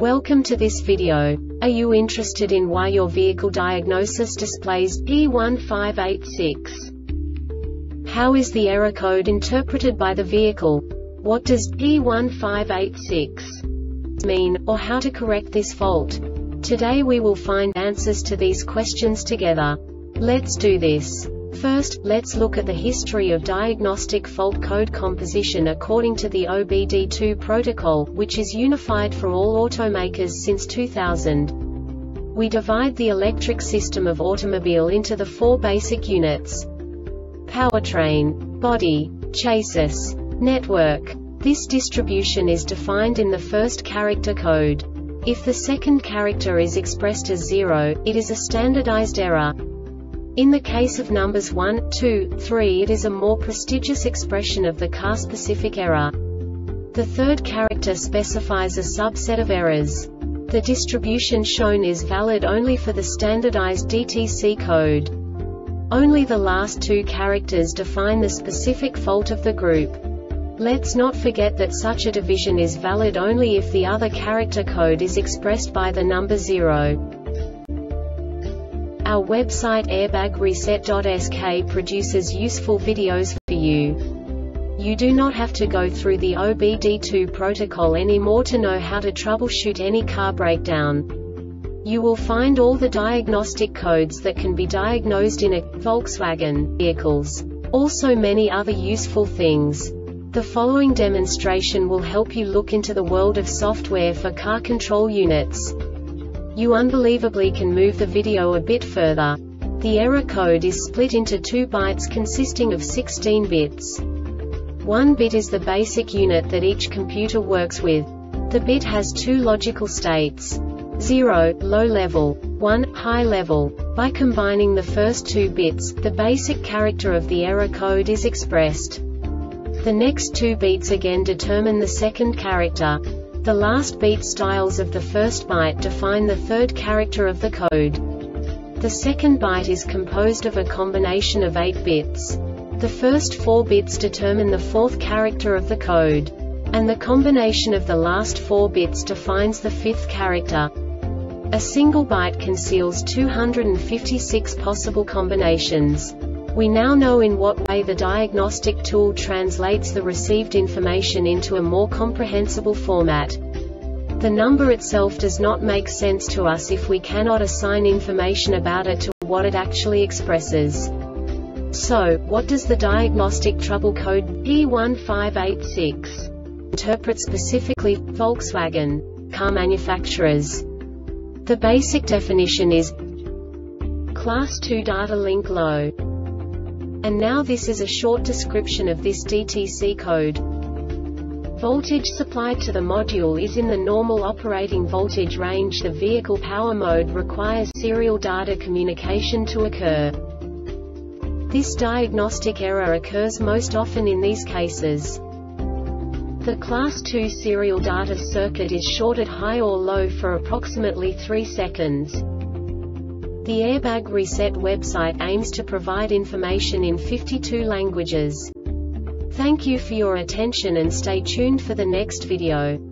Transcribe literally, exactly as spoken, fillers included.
Welcome to this video. Are you interested in why your vehicle diagnosis displays P one five eight six? How is the error code interpreted by the vehicle? What does P one five eight six mean, or how to correct this fault? Today we will find answers to these questions together. Let's do this. First, let's look at the history of diagnostic fault code composition according to the O B D two protocol, which is unified for all automakers since two thousand. We divide the electric system of automobile into the four basic units: powertrain, body, chassis, network. This distribution is defined in the first character code. If the second character is expressed as zero, it is a standardized error. In the case of numbers one, two, three, it is a more prestigious expression of the car-specific error. The third character specifies a subset of errors. The distribution shown is valid only for the standardized D T C code. Only the last two characters define the specific fault of the group. Let's not forget that such a division is valid only if the other character code is expressed by the number zero. Our website airbag reset dot S K produces useful videos for you. You do not have to go through the O B D two protocol anymore to know how to troubleshoot any car breakdown. You will find all the diagnostic codes that can be diagnosed in a Volkswagen vehicles. Also many other useful things. The following demonstration will help you look into the world of software for car control units. You unbelievably can move the video a bit further. The error code is split into two bytes consisting of sixteen bits. One bit is the basic unit that each computer works with. The bit has two logical states: zero, low level, one, high level. By combining the first two bits, the basic character of the error code is expressed. The next two bits again determine the second character. The last beat styles of the first byte define the third character of the code. The second byte is composed of a combination of eight bits. The first four bits determine the fourth character of the code. And the combination of the last four bits defines the fifth character. A single byte conceals two hundred fifty-six possible combinations. We now know in what way the diagnostic tool translates the received information into a more comprehensible format. The number itself does not make sense to us if we cannot assign information about it to what it actually expresses. So, what does the diagnostic trouble code P one five eight six interpret specifically for Volkswagen car manufacturers? The basic definition is Class two data link low. And now this is a short description of this D T C code. Voltage supplied to the module is in the normal operating voltage range. The vehicle power mode requires serial data communication to occur. This diagnostic error occurs most often in these cases. The Class two serial data circuit is shorted high or low for approximately three seconds. The Airbag Reset website aims to provide information in fifty-two languages. Thank you for your attention and stay tuned for the next video.